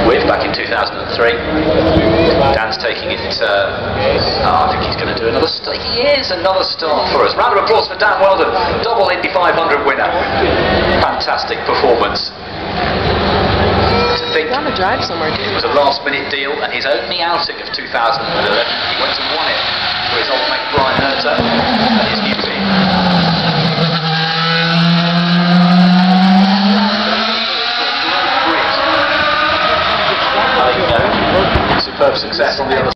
Goodwood back in 2003. Dan's taking it, I think he's going to do another start. He is another start for us. Round of applause for Dan Wheldon, double Indy 500 winner. Fantastic performance. To think on the drive somewhere, it was a last minute deal, and his only outing of 2011, he went and won it for his old mate Brian Herter.